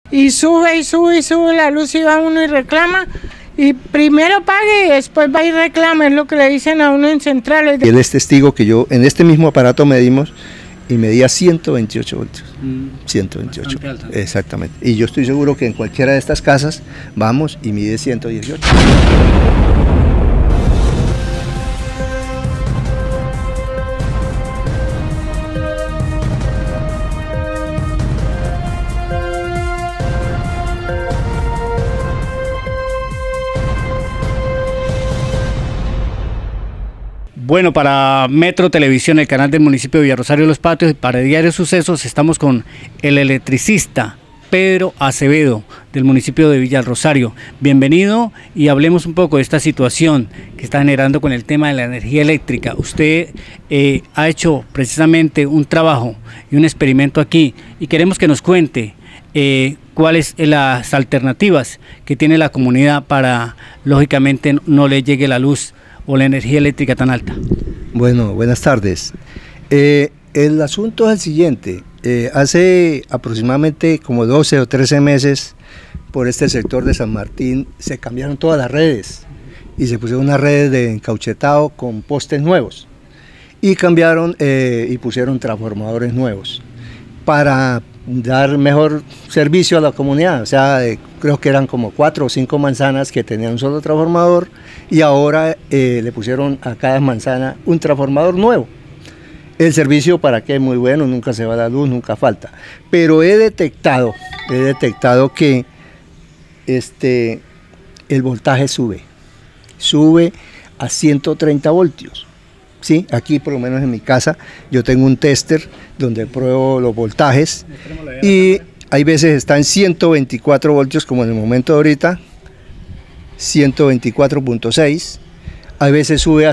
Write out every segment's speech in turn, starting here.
y sube y sube y sube la luz y va uno y reclama. Y primero pague y después va y reclama, es lo que le dicen a uno en centrales. Él es testigo que yo en este mismo aparato medimos y medía 128 voltios. 128. Exactamente. Y yo estoy seguro que en cualquiera de estas casas vamos y mide 118. Bueno, para Metro Televisión, el canal del municipio de Villarrosario de los Patios, y para Diario Sucesos, estamos con el electricista Pedro Acevedo, del municipio de Villarrosario. Bienvenido y hablemos un poco de esta situación que está generando con el tema de la energía eléctrica. Usted ha hecho precisamente un trabajo y un experimento aquí y queremos que nos cuente cuáles son las alternativas que tiene la comunidad para, lógicamente, no le llegue la luz o la energía eléctrica tan alta. Bueno, buenas tardes. El asunto es el siguiente. Hace aproximadamente como 12 o 13 meses, por este sector de San Martín, se cambiaron todas las redes y se pusieron unas redes de encauchetado con postes nuevos y cambiaron y pusieron transformadores nuevos para dar mejor servicio a la comunidad. O sea, creo que eran como 4 o 5 manzanas que tenían un solo transformador y ahora le pusieron a cada manzana un transformador nuevo. El servicio para qué es muy bueno, nunca se va la luz, nunca falta. Pero he detectado que el voltaje sube a 130 voltios. Sí, aquí por lo menos en mi casa yo tengo un tester donde pruebo los voltajes y hay veces está en 124 voltios como en el momento de ahorita, 124.6, a veces sube a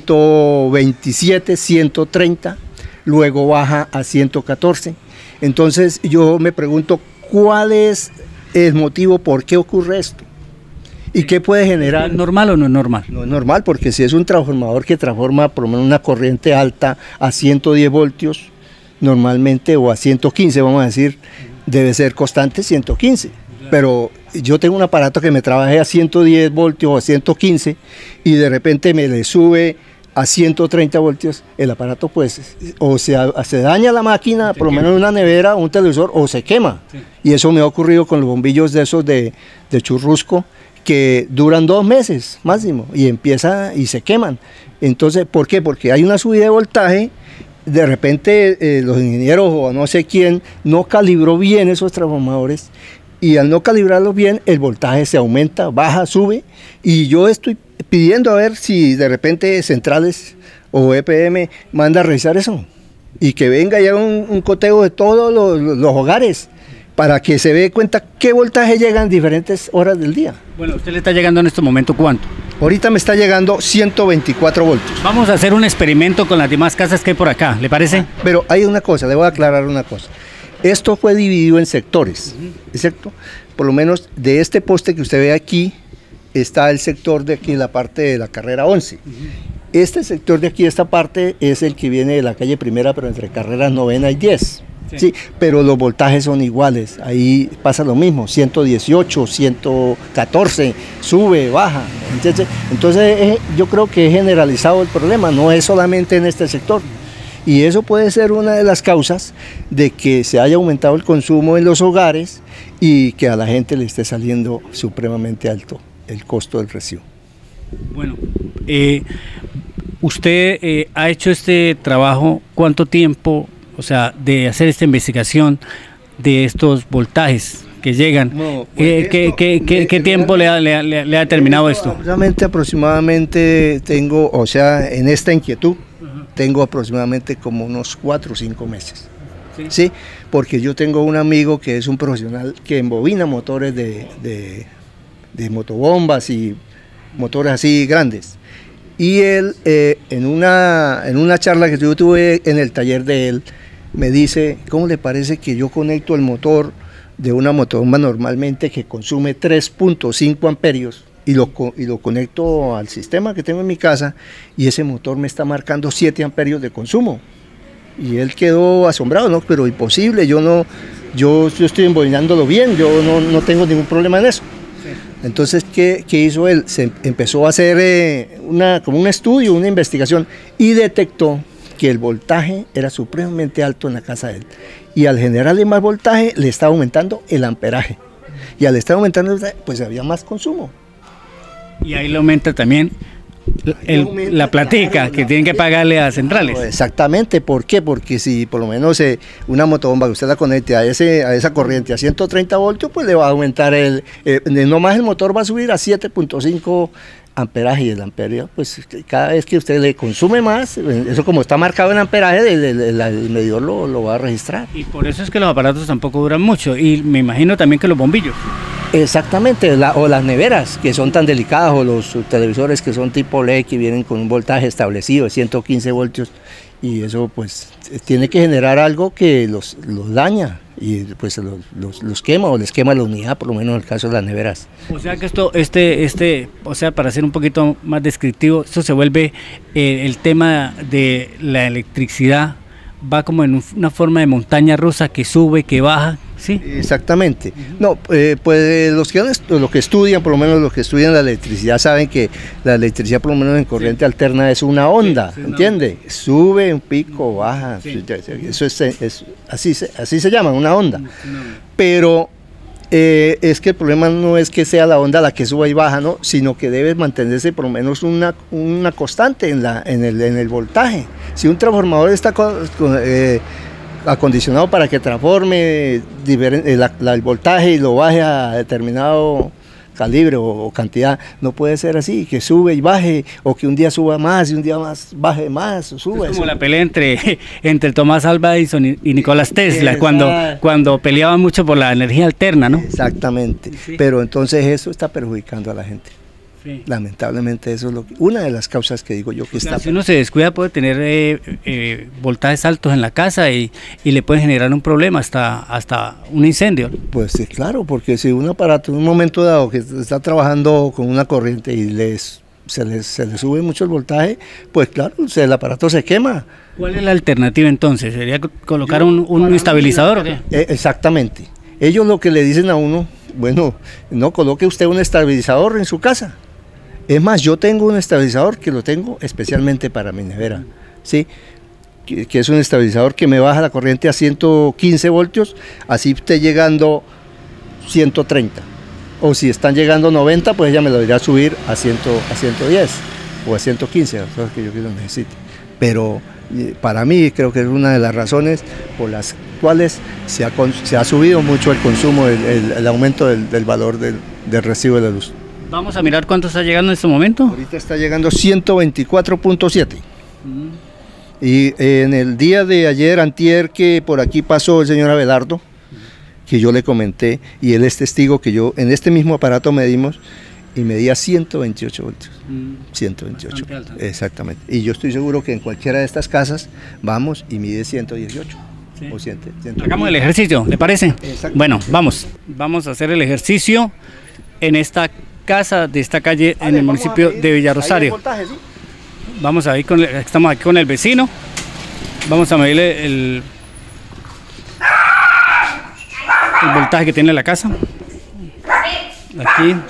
127, 130, luego baja a 114. Entonces yo me pregunto cuál es el motivo por qué ocurre esto. ¿Y qué puede generar? ¿Es normal o no es normal? No es normal, porque si es un transformador que transforma por lo menos una corriente alta a 110 voltios, normalmente, o a 115, vamos a decir, debe ser constante 115. Pero yo tengo un aparato que me trabaje a 110 voltios o a 115 y de repente me le sube a 130 voltios, el aparato pues o se daña la máquina, por lo menos una nevera o un televisor, o se quema. Sí. Y eso me ha ocurrido con los bombillos de esos de churrusco, que duran 2 meses máximo y se queman. Entonces, ¿por qué? Porque hay una subida de voltaje, de repente los ingenieros o no sé quién no calibró bien esos transformadores y al no calibrarlos bien el voltaje se aumenta, baja, sube, y yo estoy pidiendo a ver si de repente Centrales o EPM manda a revisar eso y que venga ya un coteo de todos los hogares, para que se dé cuenta qué voltaje llega en diferentes horas del día. Bueno, ¿usted le está llegando en este momento cuánto? Ahorita me está llegando 124 voltios. Vamos a hacer un experimento con las demás casas que hay por acá, ¿le parece? Pero hay una cosa, le voy a aclarar una cosa. Esto fue dividido en sectores, ¿cierto? Por lo menos de este poste que usted ve aquí, está el sector de aquí, la parte de la carrera 11. Este sector de aquí, esta parte, es el que viene de la calle Primera, pero entre carreras 9 y 10. Sí, pero los voltajes son iguales, ahí pasa lo mismo, 118, 114, sube, baja. Entonces yo creo que es generalizado el problema, no es solamente en este sector. Y eso puede ser una de las causas de que se haya aumentado el consumo en los hogares y que a la gente le esté saliendo supremamente alto el costo del recibo. Bueno, usted ha hecho este trabajo, ¿cuánto tiempo? O sea, de hacer esta investigación de estos voltajes que llegan, no, pues ¿qué tiempo le ha determinado esto? Aproximadamente tengo, o sea, en esta inquietud, tengo aproximadamente como unos 4 o 5 meses. ¿Sí? ¿Sí? Porque yo tengo un amigo que es un profesional que embobina motores de motobombas y motores así grandes. Y él, en una charla que yo tuve en el taller de él, me dice, ¿cómo le parece que yo conecto el motor de una motobomba normalmente que consume 3.5 amperios y lo conecto al sistema que tengo en mi casa y ese motor me está marcando 7 amperios de consumo? Y él quedó asombrado, ¿no? Pero imposible, yo yo estoy embobinando bien, yo no tengo ningún problema en eso. Entonces, ¿qué hizo él? Se empezó a hacer como un estudio, una investigación, y detectó que el voltaje era supremamente alto en la casa de él. Y al generarle más voltaje, le estaba aumentando el amperaje. Y al estar aumentando, pues había más consumo. Y ahí le aumenta también la platica que tienen que pagarle a centrales. Exactamente, ¿por qué? Porque si por lo menos una motobomba que usted la conecte a esa corriente a 130 voltios, pues le va a aumentar no más el motor va a subir a 7.5 amperaje, y el amperaje, pues cada vez que usted le consume más, eso como está marcado en amperaje, el medidor lo va a registrar. Y por eso es que los aparatos tampoco duran mucho, y me imagino también que los bombillos. Exactamente, o las neveras que son tan delicadas, o los televisores que son tipo LED, que vienen con un voltaje establecido de 115 voltios, y eso pues tiene que generar algo que los daña, y pues los quema, o les quema la unidad, por lo menos en el caso de las neveras. O sea que esto, o sea, para ser un poquito más descriptivo, esto se vuelve el tema de la electricidad, va como en una forma de montaña rusa que sube, que baja. Sí. Exactamente. No, pues los que estudian, por lo menos los que estudian la electricidad, saben que la electricidad, por lo menos en corriente alterna, es una onda, ¿entiende? Sube un pico, baja, eso es así se llama, una onda. Pero es que el problema no es que sea la onda la que suba y baja, ¿no? Sino que debe mantenerse por lo menos una constante en el voltaje. Si un transformador está acondicionado para que transforme el voltaje y lo baje a determinado calibre o cantidad, no puede ser así, que sube y baje, o que un día suba más y un día más baje más, o sube. Es como la pelea entre Tomás Alva Edison y Nicolás Tesla, cuando peleaban mucho por la energía alterna, ¿no? Exactamente, sí. Pero entonces eso está perjudicando a la gente. Sí. Lamentablemente eso es una de las causas que digo yo que está. Si uno se descuida puede tener voltajes altos en la casa y le puede generar un problema hasta un incendio. Pues sí, claro, porque si un aparato en un momento dado que está trabajando con una corriente y se le sube mucho el voltaje, pues claro, el aparato se quema. ¿Cuál es la alternativa entonces? ¿Sería colocar un estabilizador o qué? Exactamente. Ellos lo que le dicen a uno, bueno, no coloque usted un estabilizador en su casa. Es más, yo tengo un estabilizador que lo tengo especialmente para mi nevera, ¿sí? Que es un estabilizador que me baja la corriente a 115 voltios, así esté llegando 130. O si están llegando 90, pues ella me lo irá a subir a 110 o a 115, las cosas que yo necesite. Pero para mí creo que es una de las razones por las cuales se ha subido mucho el consumo, el aumento del valor del recibo de la luz. Vamos a mirar cuánto está llegando en este momento. Ahorita está llegando 124.7. Y en el día de ayer, antier, que por aquí pasó el señor Abelardo, que yo le comenté, y él es testigo que yo en este mismo aparato medimos, y medía 128 voltios. 128, exactamente. Y yo estoy seguro que en cualquiera de estas casas vamos y mide 118. Sí. O 100. Hagamos el ejercicio, ¿le parece? Bueno, vamos a hacer el ejercicio en esta casa de esta calle en el municipio de Villarrosario. Voltaje, ¿sí? Vamos a ir estamos aquí con el vecino. Vamos a medirle el voltaje que tiene la casa. Aquí.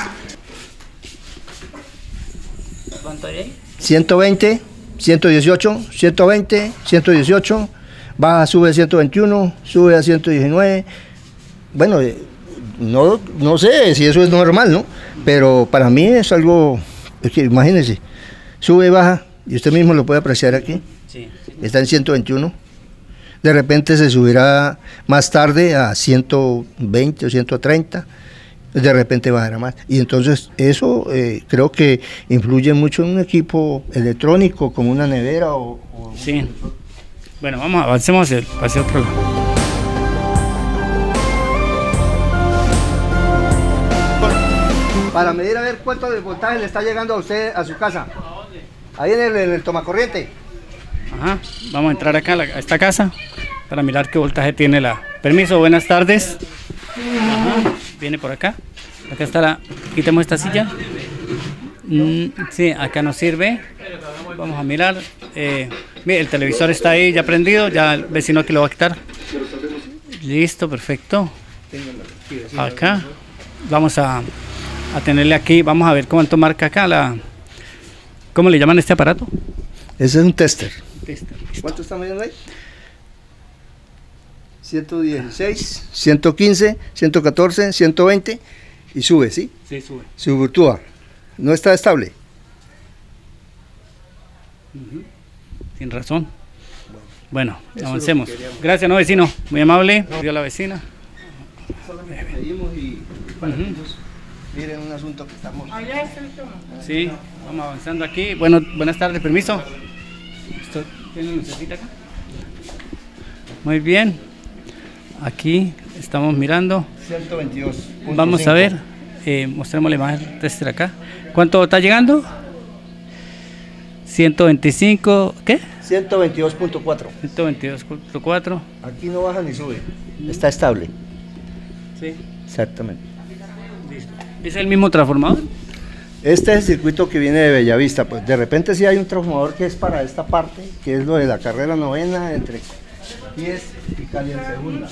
¿Cuánto hay ahí? 120, 118, 120, 118, baja, sube a 121, sube a 119. Bueno, no sé si eso es normal, ¿no? Pero para mí es algo, es que imagínense, sube, baja, y usted mismo lo puede apreciar aquí. Sí. Está en 121. De repente se subirá más tarde a 120 o 130. De repente bajará más. Y entonces eso creo que influye mucho en un equipo electrónico como una nevera o sí. Bueno, avancemos hacia otro lado. Para medir a ver cuánto de voltaje le está llegando a usted a su casa. Ahí en el tomacorriente. Ajá, vamos a entrar acá a esta casa para mirar qué voltaje tiene la... Permiso, buenas tardes. Ajá, viene por acá. Acá está quitemos esta silla. Sí, acá nos sirve. Vamos a mirar. Mire, el televisor está ahí ya prendido, ya el vecino aquí lo va a quitar. Listo, perfecto. Acá vamos a tenerle aquí, vamos a ver cuánto marca acá ¿cómo le llaman este aparato? Ese es un tester. Listo. ¿Cuánto está midiendo ahí? 116, 115, 114, 120 y sube, ¿sí? Sí, sube. Subtúa. No está estable. Sin razón. Bueno, avancemos. Gracias, no, vecino. Muy amable. Dio la vecina. Seguimos y miren un asunto que estamos. Sí, vamos avanzando aquí. Bueno, buenas tardes, permiso. ¿Tiene lucecita acá? Muy bien. Aquí estamos mirando. 122. Vamos a ver. Mostremos la imagen tester acá. ¿Cuánto está llegando? 125, ¿qué? 122.4. 122.4. Aquí no baja ni sube. Está estable. Sí. Exactamente. Listo. ¿Es el mismo transformador? Este es el circuito que viene de Bellavista. Pues de repente sí hay un transformador que es para esta parte, que es lo de la carrera novena entre 10 y Cali en segunda.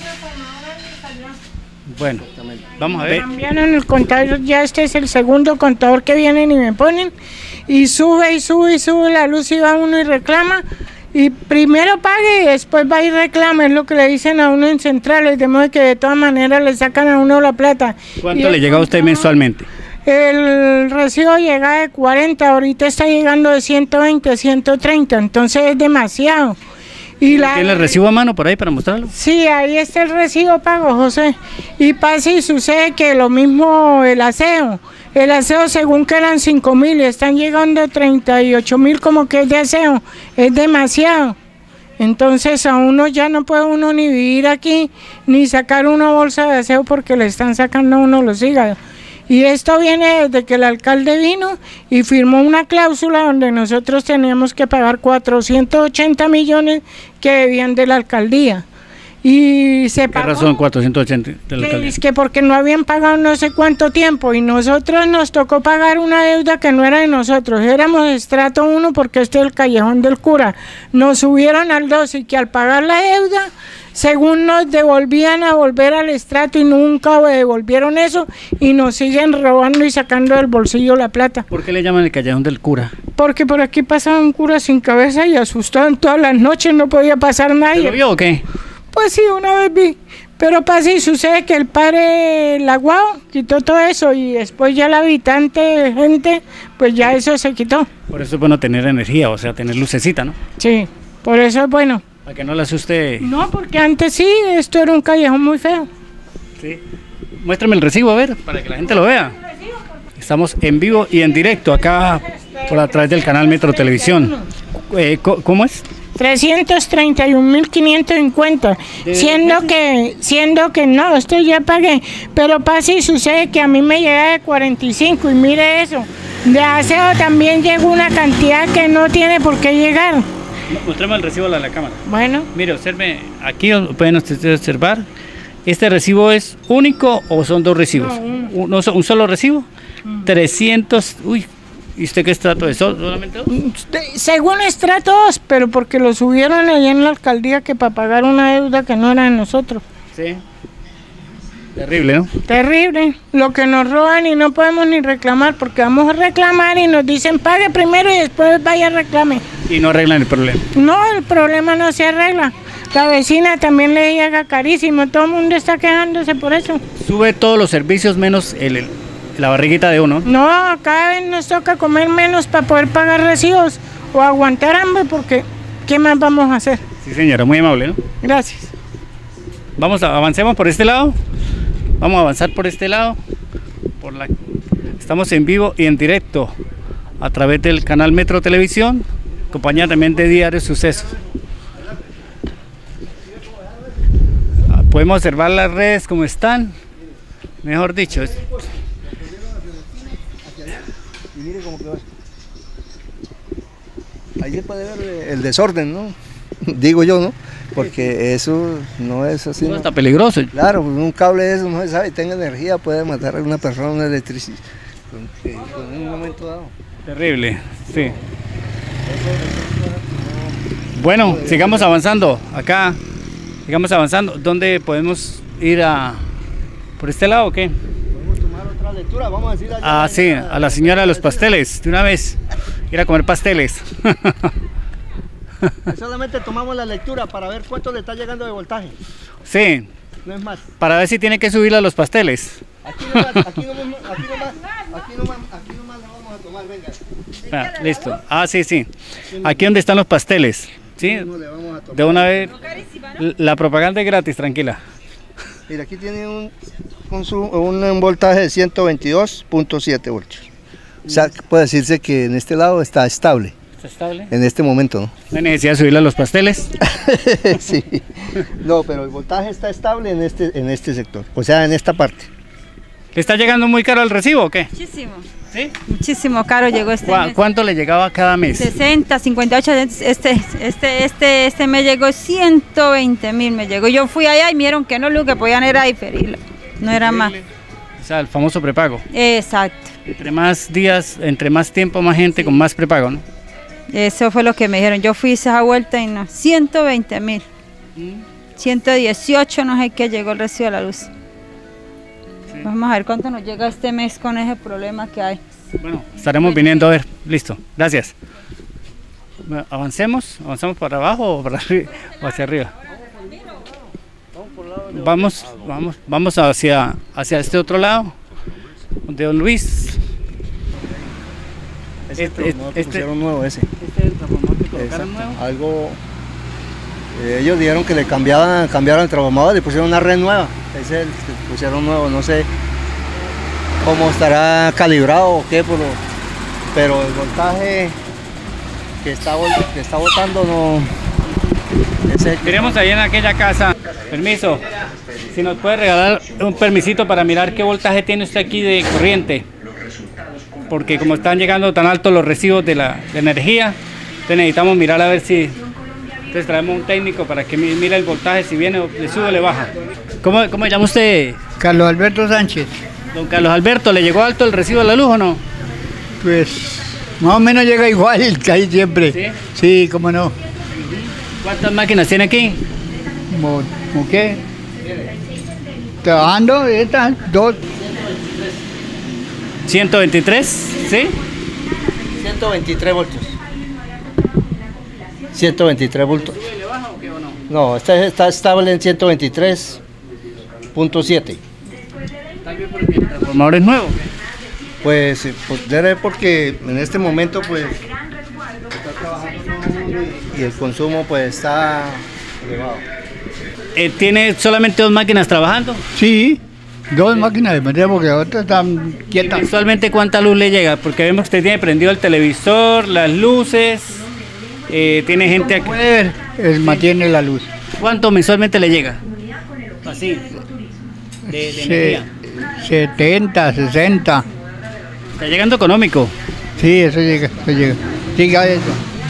Bueno, vamos a ver. Cambiaron el contador, ya este es el segundo contador que vienen y me ponen. Y sube y sube y sube la luz y va uno y reclama. Y primero pague y después va y reclama, es lo que le dicen a uno en centrales, de modo que de todas maneras le sacan a uno la plata. ¿Cuánto le llega a usted mensualmente? El recibo llega de 40, ahorita está llegando de 120, 130, entonces es demasiado. Y ¿Tiene el recibo a mano por ahí para mostrarlo? Sí, ahí está el recibo pago, José. Y pasa y sucede que lo mismo el aseo. El aseo, según que eran 5.000 y están llegando a 38.000 como que es de aseo. Es demasiado. Entonces a uno ya no puede uno ni vivir aquí, ni sacar una bolsa de aseo porque le están sacando a uno los hígados. Y esto viene desde que el alcalde vino y firmó una cláusula donde nosotros teníamos que pagar 480 millones que debían de la alcaldía. Y se pagó. ¿Qué razón 480 de la alcaldía? Es que porque no habían pagado no sé cuánto tiempo y nosotros nos tocó pagar una deuda que no era de nosotros. Éramos estrato 1 porque este es el callejón del cura. Nos subieron al 2 y que al pagar la deuda, según nos devolvían a volver al estrato y nunca devolvieron eso y nos siguen robando y sacando del bolsillo la plata. ¿Por qué le llaman el callejón del cura? Porque por aquí pasaba un cura sin cabeza y asustaban todas las noches, no podía pasar nadie. ¿Lo vio o qué? Pues sí, una vez vi, pero pasa y sucede que el padre Laguao quitó todo eso y después ya el habitante, gente, pues ya eso se quitó. Por eso es bueno tener energía, o sea, tener lucecita, ¿no? Sí, por eso es bueno. Para que no le asuste. No, porque antes sí, esto era un callejón muy feo. Sí. Muéstrame el recibo, a ver, para que la gente lo vea. Estamos en vivo y en directo acá por a través del canal Metro Televisión. ¿Cómo es? 331.550, siendo que no, esto ya pagué, pero pasa y sucede que a mí me llega de 45 y mire eso, de aseo también llegó una cantidad que no tiene por qué llegar. Mostremos el recibo a la cámara. Bueno. Mire, observe, aquí pueden ustedes observar, ¿este recibo es único o son dos recibos? No, un solo recibo, 300, uy. ¿Y usted qué estrato es? ¿Solamente dos? Según estrato 2, pero porque lo subieron allá en la alcaldía que para pagar una deuda que no era de nosotros. Sí. Terrible, ¿no? Terrible. Lo que nos roban y no podemos ni reclamar, porque vamos a reclamar y nos dicen pague primero y después vaya a reclame. Y no arreglan el problema. No, el problema no se arregla. La vecina también le llega carísimo, todo el mundo está quejándose por eso. Sube todos los servicios menos la barriguita de uno. No, cada vez nos toca comer menos para poder pagar recibos o aguantar hambre porque ¿qué más vamos a hacer? Sí, señora, muy amable, ¿no? Gracias. Avancemos por este lado. Vamos a avanzar por este lado. Estamos en vivo y en directo a través del canal Metro Televisión, compañía también de Diario Sucesos. Podemos observar las redes como están, mejor dicho. Y mire cómo quedó. Ahí se puede ver el desorden, ¿no? Digo yo, ¿no? Porque eso no es así. No, está peligroso. Claro, un cable de eso no se sabe, tenga energía, puede matar a una persona, una electricidad, con un momento dado. Terrible, sí. Bueno, sigamos avanzando. Acá Sigamos avanzando. ¿Dónde podemos ir a... por este lado o qué? Podemos tomar otra lectura, vamos a decir allá. Ah, sí, a la señora de los pasteles, de una vez. Ir a comer pasteles. Solamente tomamos la lectura para ver cuánto le está llegando de voltaje. Sí, No es más. para ver si tiene que subirle a los pasteles. Aquí nomás la vamos a tomar, venga. Ah, listo. Ah, sí, sí. Aquí donde están los pasteles. ¿Sí? Le vamos a tomar. De una vez. La propaganda es gratis, tranquila. Mira, aquí tiene un voltaje de 122.7 voltios. O sea, puede decirse que en este lado está estable. ¿Está estable? En este momento, ¿no? No hay necesidad de subirle a los pasteles. Sí. No, pero el voltaje está estable en este sector. O sea, en esta parte. ¿Le está llegando muy caro el recibo o qué? Muchísimo. ¿Sí? Muchísimo caro llegó este mes. ¿Cuánto le llegaba cada mes? 60, 58, este me llegó 120.000 me llegó. Yo fui allá y me dijeron que no, lo que podían era diferirlo, no era más. O sea, el famoso prepago. Exacto. Entre más días, entre más tiempo, más gente, con más prepago, ¿no? Eso fue lo que me dijeron. Yo fui esa vuelta y no, 120.000. 118, no sé qué llegó el recibo de la luz. Sí. Vamos a ver cuánto nos llega este mes con ese problema que hay. Bueno, estaremos viniendo a ver. Listo, gracias. Bueno, ¿avanzamos para abajo o para arriba o hacia arriba? Vamos hacia este otro lado, de Don Luis. Pusieron nuevo ese. Este es el transformador que colocaron nuevo. Algo. Ellos dijeron que le cambiaron el transformador, le pusieron una red nueva. Ese es el que pusieron nuevo, no sé cómo estará calibrado o qué, pero el voltaje que está botando no. Tenemos ahí en aquella casa, permiso, si nos puede regalar un permisito para mirar qué voltaje tiene usted aquí de corriente, porque como están llegando tan altos los recibos de la energía, entonces necesitamos mirar a ver si, entonces traemos un técnico para que mire el voltaje, si viene o le sube o le baja. ¿Cómo se llama usted? Carlos Alberto Sánchez. Don Carlos Alberto, ¿le llegó alto el recibo de la luz o no? Pues más o menos llega igual que ahí siempre. ¿Sí? Sí, cómo no. ¿Cuántas máquinas tiene aquí? ¿Cómo qué? Trabajando, estas dos. 123, ¿sí? 123 voltios. 123 voltios. ¿Sube y le baja o qué o no? No, está estable en 123.7. Tal vez porque el transformador es nuevo. Pues debe porque en este momento pues está trabajando todo el mundo y el consumo pues está elevado. ¿Tiene solamente dos máquinas trabajando? Sí, dos máquinas de meter porque otras están ¿Y quietas. mensualmente cuánta luz le llega? Porque vemos que usted tiene prendido el televisor, las luces, tiene gente aquí. Puede ver, él mantiene la luz. ¿Cuánto mensualmente le llega? Así, de energía. 70, 60. Está llegando económico. Sí, eso llega, Llega eso.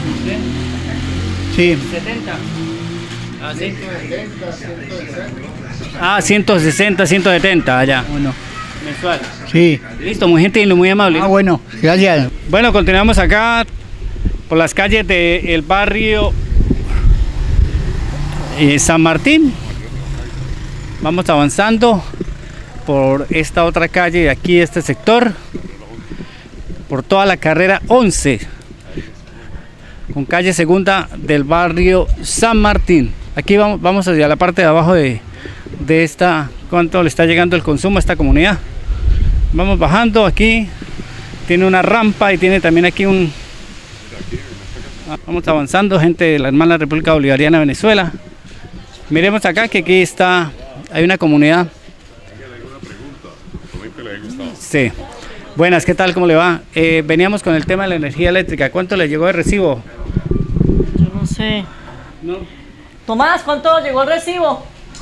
Sí. 70. Ah, sí. Ah, 160, 170 allá. Bueno, Mensual. sí. Listo, muy gentil, muy amable. Ah, bueno, gracias. Bueno, continuamos acá por las calles del barrio San Martín. Vamos avanzando por esta otra calle de aquí, este sector, por toda la carrera 11, con calle segunda del barrio San Martín. Aquí vamos hacia la parte de abajo de esta, cuánto le está llegando el consumo a esta comunidad. Vamos bajando aquí, tiene una rampa y tiene también aquí un... Vamos avanzando, gente de la hermana República Bolivariana de Venezuela. Miremos acá que aquí está, hay una comunidad. Sí. Buenas, ¿qué tal? ¿Cómo le va? Veníamos con el tema de la energía eléctrica. ¿Cuánto le llegó de recibo? Yo no sé. No. Tomás, ¿cuánto llegó el recibo?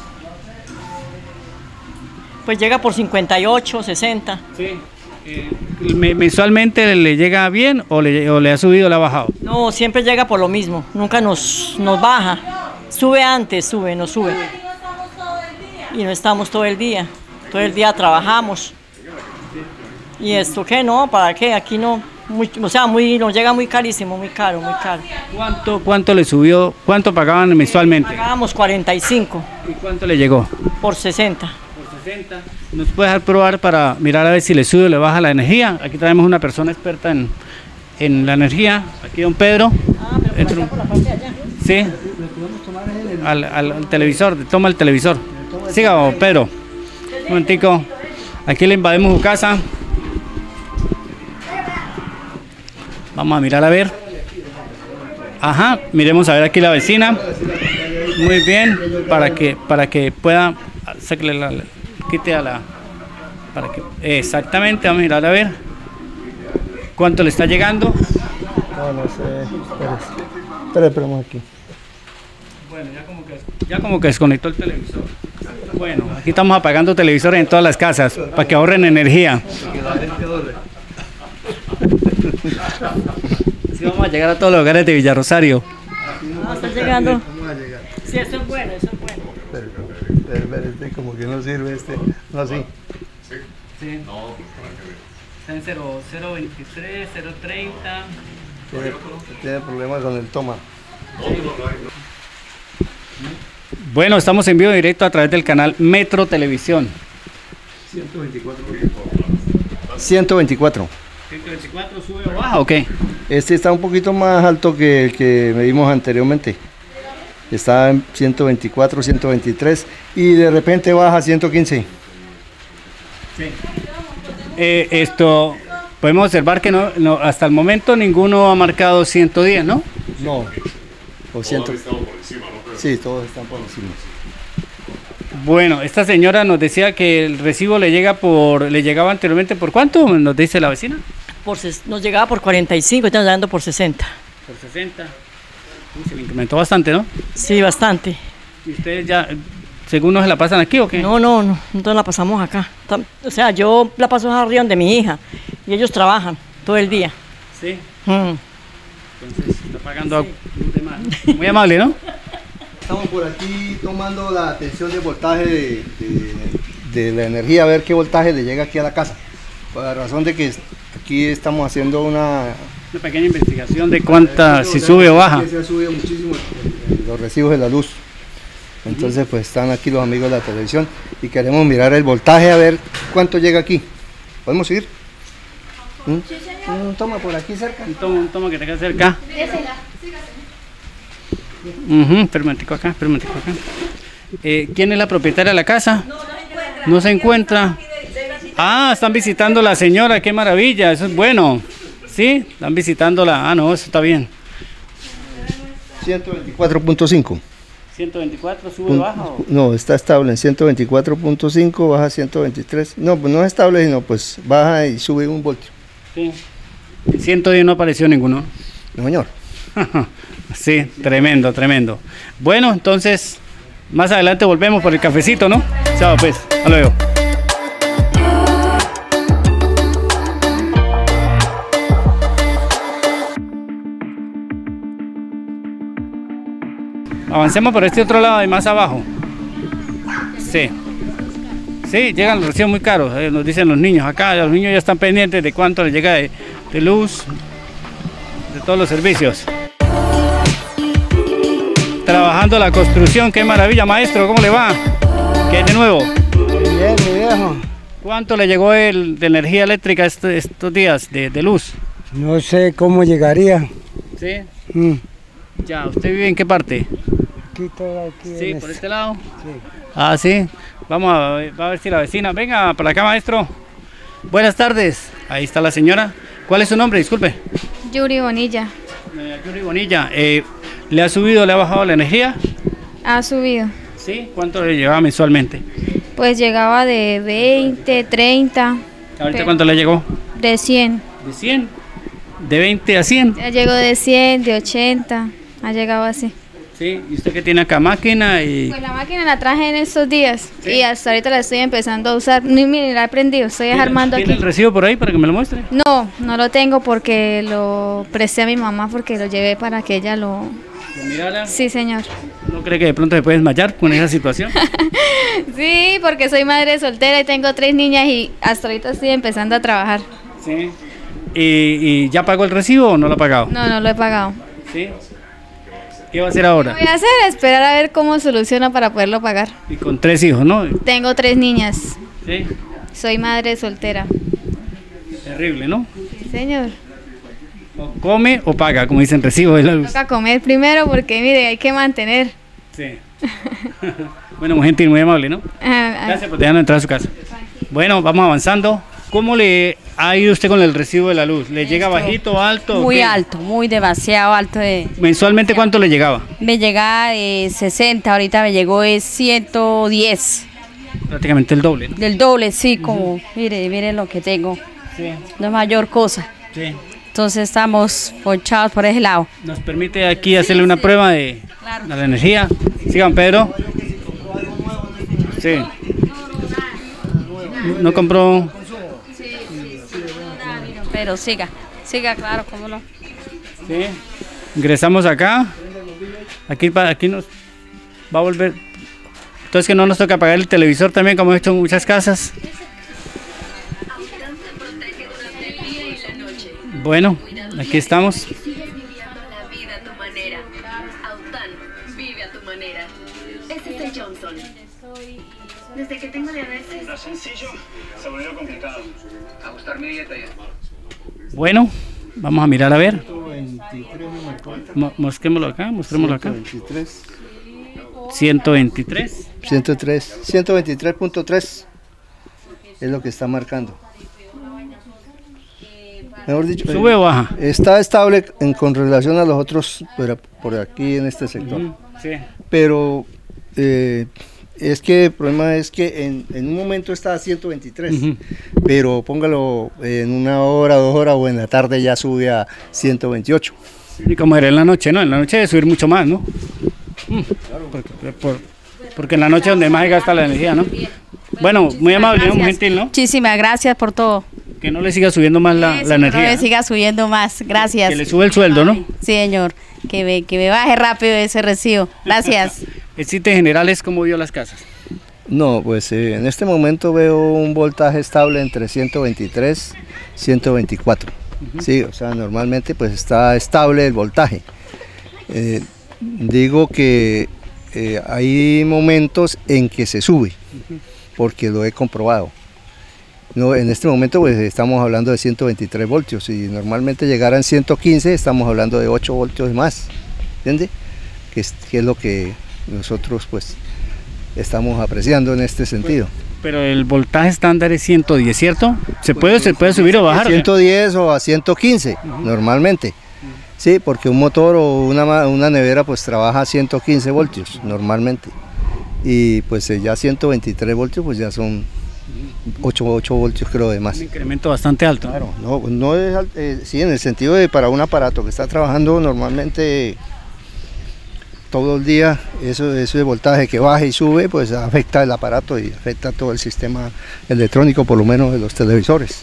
Pues llega por 58, 60. Sí. ¿Mensualmente le llega bien o le ha subido o le ha bajado? No, siempre llega por lo mismo. Nunca nos baja. Sube antes, no sube. Y no estamos todo el día. Todo el día trabajamos. ¿Y esto qué? No, ¿para qué? Aquí no Nos llega muy carísimo, muy caro, muy caro. ¿Cuánto le subió? ¿Cuánto pagaban mensualmente? Pagábamos 45 ¿Y cuánto le llegó? por 60. Por 60. ¿Nos puede dejar probar para mirar a ver si le sube o le baja la energía? Aquí traemos una persona experta en la energía. Aquí don Pedro. Por la parte de allá. Sí. Al televisor, toma el televisor. Siga, don Pedro. Un momentico. Aquí le invadimos su casa. Vamos a mirar a ver. Ajá, miremos a ver aquí la vecina. Muy bien, para que pueda sacarle quite a la para que exactamente, vamos a mirar a ver cuánto le está llegando. No sé, espérame aquí. Bueno, ya como que desconectó el televisor. Bueno, aquí estamos apagando televisores en todas las casas para que ahorren energía. Así vamos a llegar a todos los hogares de Villarrosario. Está llegando. Sí, eso es bueno, eso es bueno. Pero como que no sirve no así. Sí. Está en 023, 030. Tiene problemas con el toma. Bueno, estamos en vivo directo a través del canal Metro Televisión. 124. 124 sube o baja o qué? Este está un poquito más alto que el que medimos anteriormente. Está en 124, 123 y de repente baja a 115. Sí. Esto podemos observar que no, hasta el momento ninguno ha marcado 110, ¿no? No. O 100. Sí, todos están por encima. Bueno, esta señora nos decía que el recibo le llegaba anteriormente ¿por cuánto? Nos dice la vecina. Nos llegaba por 45, estamos dando por 60. Por 60. Se le incrementó bastante, ¿no? Sí, bastante. ¿Y ustedes ya, según no se la pasan aquí o qué? No, nosotros la pasamos acá. O sea, yo la paso arriba de mi hija y ellos trabajan todo el día. Sí. Entonces está pagando luz de mar. Muy amable, ¿no? Estamos por aquí tomando la atención de voltaje de la energía, a ver qué voltaje le llega aquí a la casa. Por la razón de que aquí estamos haciendo una pequeña investigación de cuánta, si sube o baja. Se ha subido muchísimo los recibos de la luz. Entonces pues están aquí los amigos de la televisión y queremos mirar el voltaje a ver cuánto llega aquí. ¿Podemos seguir? Un toma por aquí cerca. Un toma que tenga cerca. Permitico acá. ¿Quién es la propietaria de la casa? No se encuentra. Ah, están visitando a la señora, qué maravilla, eso es bueno. Sí, están visitándola. Ah, no, eso está bien. 124.5. 124 sube baja o... No, está estable en 124.5, baja 123. No, pues no es estable, sino pues baja y sube 1 voltio. Sí. En 110 no apareció ninguno. No, señor. Sí, tremendo. Bueno, entonces, más adelante volvemos por el cafecito, ¿no? Chao, pues, hasta luego. Avancemos por este otro lado y más abajo. Sí, llegan los recibos muy caros, nos dicen los niños. Acá los niños ya están pendientes de cuánto les llega de luz, de todos los servicios. Trabajando la construcción, qué maravilla, maestro, ¿cómo le va? ¿Qué hay de nuevo? Bien, mi viejo. ¿Cuánto le llegó de energía eléctrica estos días de luz? No sé cómo llegaría. ¿Sí? Ya, ¿usted vive en qué parte? Aquí todo aquí. Sí, por este lado. Sí. Ah, sí. Vamos a ver si la vecina. Venga, para acá, maestro. Buenas tardes. Ahí está la señora. ¿Cuál es su nombre? Disculpe. Yuri Bonilla. Yuri Bonilla. ¿Le ha subido o le ha bajado la energía? Ha subido. ¿Sí? ¿Cuánto le llevaba mensualmente? Pues llegaba de 20, 30. ¿Ahorita cuánto le llegó? De 100. ¿De 100? ¿De 20 a 100? Ya llegó de 100, de 80. Ha llegado así. Sí, ¿y usted qué tiene acá? ¿Máquina? Pues la máquina la traje en estos días. ¿Sí? Y hasta ahorita la estoy empezando a usar. Mire, la he prendido, estoy armando aquí. ¿Tiene el recibo por ahí para que me lo muestre? No lo tengo porque lo presté a mi mamá porque lo llevé para que ella lo... ¿Mirala? Sí, señor. ¿No cree que de pronto se puede desmayar con esa situación? Sí, porque soy madre soltera y tengo 3 niñas y hasta ahorita estoy empezando a trabajar. Sí. ¿Y ya pagó el recibo o no lo ha pagado? No, no lo he pagado. ¿Sí? ¿Qué va a hacer ahora? Lo voy a hacer, esperar a ver cómo soluciona para poderlo pagar. Y con 3 hijos, ¿no? Tengo 3 niñas. Sí. Soy madre soltera. Terrible, ¿no? Sí, señor. O come o paga, como dicen, recibo de la luz. Toca comer primero porque, mire, hay que mantener. Sí. Bueno, muy gentil, muy amable, ¿no? Gracias por dejarnos entrar a su casa. Bueno, vamos avanzando. ¿Cómo le ha ido usted con el recibo de la luz? ¿Le llega bajito, alto? Muy ¿qué? alto, muy demasiado alto. ¿Mensualmente cuánto le llegaba? Me llega 60, ahorita me llegó 110. Prácticamente el doble, ¿no? Del doble, sí, como, mire lo que tengo. Sí. No es mayor cosa. Sí. Entonces estamos ponchados por ese lado. ¿Nos permite aquí hacerle una prueba de la energía? Sigan, Pedro. Sí. ¿No compró? Pero siga, claro, cómo no. Sí. Ingresamos acá. Aquí nos va a volver. Entonces que no nos toca apagar el televisor también, como he hecho en muchas casas. Bueno, aquí estamos. Desde que tengo diabetes. Era sencillo, se volvió complicado. Ajustar mi dieta ya. Bueno, vamos a mirar a ver. Mostrémoslo acá. 123. 123.3 es lo que está marcando. Mejor dicho, ¿sube o baja? Está estable con relación a los otros por aquí en este sector. Sí. Pero es que el problema es que en un momento está a 123, pero póngalo en 1 hora, 2 horas o en la tarde ya sube a 128. Y como era en la noche, ¿no? En la noche debe subir mucho más, ¿no? Porque en la noche es donde más se gasta la energía, ¿no? Bueno, muy amable, ¿no? Muy gentil, ¿no? Muchísimas gracias por todo. Que no le siga subiendo más la energía. Que no le siga subiendo más, gracias. Que le sube el sueldo, ¿no? Sí, señor, que me baje rápido ese recibo. Gracias. ¿Existe generales cómo vio las casas? No, pues en este momento veo un voltaje estable entre 123 y 124. Sí, o sea, normalmente pues está estable el voltaje. Digo que hay momentos en que se sube, porque lo he comprobado. No, en este momento pues estamos hablando de 123 voltios y normalmente llegaran 115 estamos hablando de 8 voltios más, ¿entiende? Que es lo que nosotros pues estamos apreciando en este sentido. Pero el voltaje estándar es 110, ¿cierto? ¿Se puede subir o bajar? 110 o a 115 normalmente. Sí, porque un motor o una nevera pues trabaja a 115 voltios normalmente. Y pues ya 123 voltios pues ya son 8 voltios creo de más. Un incremento bastante alto. Claro, no es sí, en el sentido de para un aparato que está trabajando normalmente todo el día, ese voltaje que baja y sube pues afecta el aparato y afecta todo el sistema electrónico, por lo menos de los televisores.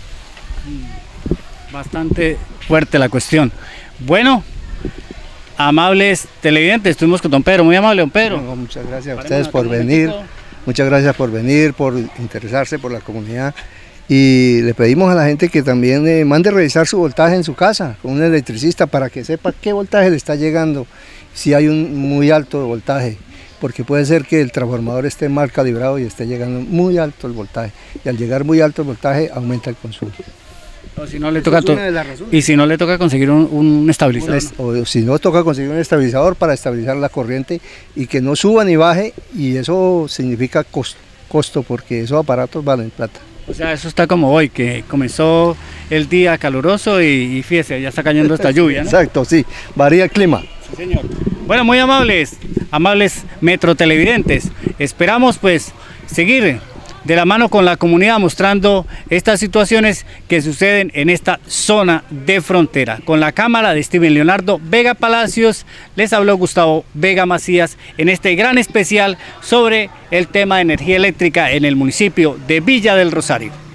Bastante fuerte la cuestión. Bueno, amables televidentes, estuvimos con don Pedro, muy amable don Pedro. Bueno, muchas gracias a ustedes por venir, muchas gracias por venir, por interesarse por la comunidad, y le pedimos a la gente que también mande revisar su voltaje en su casa con un electricista para que sepa qué voltaje le está llegando, si hay un muy alto voltaje, porque puede ser que el transformador esté mal calibrado y esté llegando muy alto el voltaje, y al llegar muy alto el voltaje aumenta el consumo. O si no le toca y si no le toca conseguir un estabilizador. O si no toca conseguir un estabilizador para estabilizar la corriente y que no suba ni baje, y eso significa costo porque esos aparatos valen plata. O sea, eso está como hoy, que comenzó el día caluroso y fíjese, ya está cayendo esta lluvia, ¿no? Exacto, sí, varía el clima. Sí, señor. Bueno, muy amables metro televidentes, esperamos pues seguir de la mano con la comunidad mostrando estas situaciones que suceden en esta zona de frontera. Con la cámara de Steven Leonardo Vega Palacios, les habló Gustavo Vega Macías en este gran especial sobre el tema de energía eléctrica en el municipio de Villa del Rosario.